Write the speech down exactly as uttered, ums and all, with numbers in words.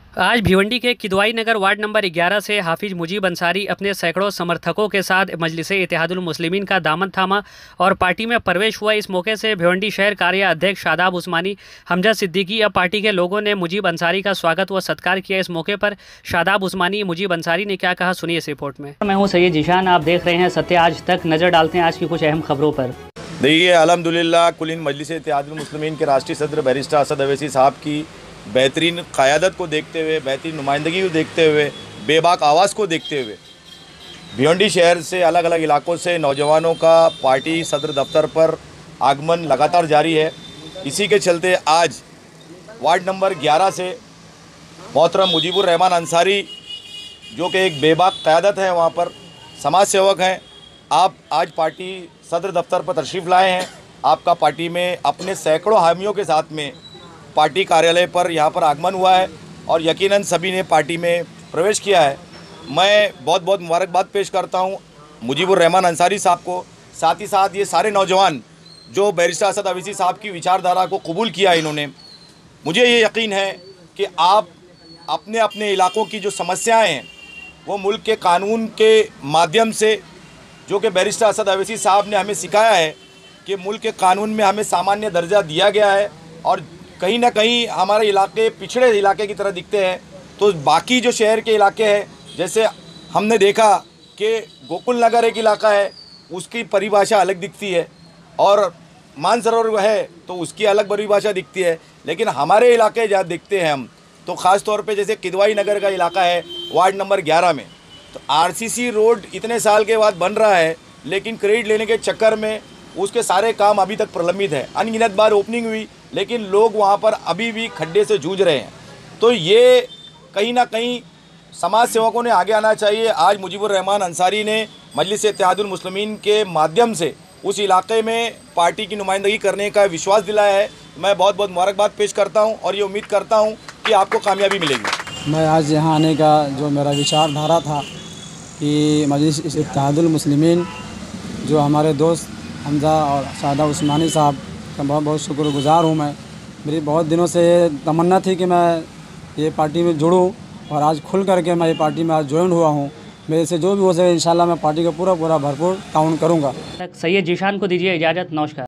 आज भिवंडी के किदवाई नगर ward number ग्यारह से हाफिज मुजीब अंसारी अपने सैकड़ों समर्थकों के साथ मजलिस-ए-इत्तेहादुल मुस्लिमीन का दामन थामा और पार्टी में प्रवेश हुआ। इस मौके से भिवंडी शहर कार्य अध्यक्ष शादाब उस्मानी, हमजा सिद्दीकी और पार्टी के लोगों ने मुजीब अंसारी का स्वागत व सत्कार किया। इस मौके पर शादाब उस्मानी मुजीब अंसारी ने क्या कहा, सुनिए इस रिपोर्ट में। मैं हूँ सैयद जीशान, आप देख रहे हैं सत्य आज तक। नज़र डालते हैं आज की कुछ अहम खबरों पर। देखिए, अल्हम्दुलिल्लाह कुलीन मजलिस-ए-इत्तेहादुल मुस्लिमीन के राष्ट्रीय सदर बैरिस्टर असद अवैसी साहब की बेहतरीन क़यादत को देखते हुए, बेहतरीन नुमाइंदगी को देखते हुए, बेबाक आवाज़ को देखते हुए भिवंडी शहर से अलग अलग इलाकों से नौजवानों का पार्टी सदर दफ्तर पर आगमन लगातार जारी है। इसी के चलते आज वार्ड नंबर ग्यारह से मोहतरम मुजीबुर रहमान अंसारी, जो कि एक बेबाक क़यादत है, वहाँ पर समाज सेवक हैं, आप आज पार्टी सदर दफ्तर पर तशरीफ़ लाए हैं। आपका पार्टी में अपने सैकड़ों हामियों के साथ में पार्टी कार्यालय पर यहाँ पर आगमन हुआ है और यकीनन सभी ने पार्टी में प्रवेश किया है। मैं बहुत बहुत मुबारकबाद पेश करता हूँ मुजीबुर रहमान अंसारी साहब को, साथ ही साथ ये सारे नौजवान जो बैरिस्टर असद अवैसी साहब की विचारधारा को कबूल किया इन्होंने। मुझे ये यकीन है कि आप अपने अपने इलाकों की जो समस्याएँ हैं वो मुल्क के कानून के माध्यम से, जो कि बैरिस्टर असद अवैसी साहब ने हमें सिखाया है कि मुल्क के कानून में हमें सामान्य दर्जा दिया गया है और कहीं ना कहीं हमारे इलाके पिछड़े इलाके की तरह दिखते हैं। तो बाकी जो शहर के इलाके हैं, जैसे हमने देखा कि गोकुल नगर एक इलाका है, उसकी परिभाषा अलग दिखती है, और मानसरोवर है तो उसकी अलग परिभाषा दिखती है, लेकिन हमारे इलाके जहाँ देखते हैं हम, तो ख़ास तौर पे जैसे किदवाई नगर का इलाका है वार्ड नंबर ग्यारह में, तो आरसीसी रोड इतने साल के बाद बन रहा है, लेकिन क्रेडिट लेने के चक्कर में उसके सारे काम अभी तक प्रलंबित है। अनगिनत बार ओपनिंग हुई, लेकिन लोग वहाँ पर अभी भी खड्डे से जूझ रहे हैं। तो ये कहीं ना कहीं समाज सेवकों ने आगे आना चाहिए। आज मुजीबुर रहमान अंसारी ने मजलिस-ए-इत्तेहादुल मुस्लिमीन के माध्यम से उस इलाके में पार्टी की नुमाइंदगी करने का विश्वास दिलाया है। मैं बहुत बहुत मुबारकबाद पेश करता हूँ और ये उम्मीद करता हूँ कि आपको कामयाबी मिलेगी। मैं आज यहाँ आने का जो मेरा विचारधारा था कि मजलिस-ए-इत्तेहादुल मुस्लिमीन, जो हमारे दोस्त हमजा और शादाब उस्मानी साहब का बहुत बहुत शुक्रगुज़ार हूँ। मैं मेरी बहुत दिनों से ये तमन्ना थी कि मैं ये पार्टी में जुड़ूँ और आज खुल करके मैं ये पार्टी में आज ज्वाइन हुआ हूँ। मेरे से जो भी हो सके इंशाल्लाह मैं पार्टी का पूरा पूरा भरपूर ताउन करूँगा। सैयद जीशान को दीजिए इजाज़त, नमस्कार।